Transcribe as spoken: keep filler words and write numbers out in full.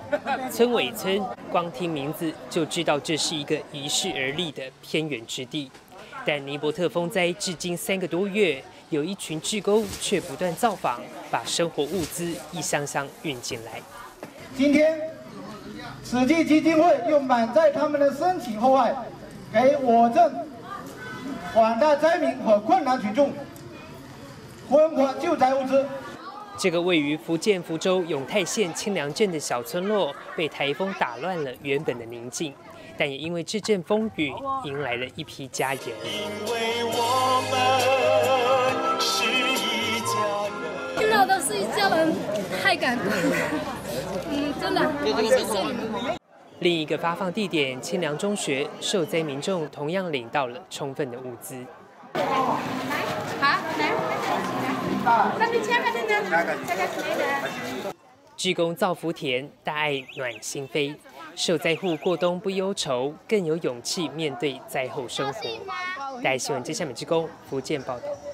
村尾村，光听名字就知道这是一个遗世而立的偏远之地。但尼伯特风灾至今三个多月，有一群志工却不断造访，把生活物资一箱箱运进来。 今天，慈济基金会又满载他们的深情厚爱，给我镇广大灾民和困难群众分发救灾物资。 这个位于福建福州永泰县清凉镇的小村落，被台风打乱了原本的宁静，但也因为这阵风雨，迎来了一批家人。 因为我们是一家人， 听到的是一家人，太感动了。嗯，真的，谢谢你们。 另一个发放地点清凉中学，受灾民众同样领到了充分的物资。 来，好，来。那你签个这个，这个谁的？ 志工造福田，大爱暖心扉。受灾户过冬不忧愁，更有勇气面对灾后生活。大爱新闻，接下美志工福建报道。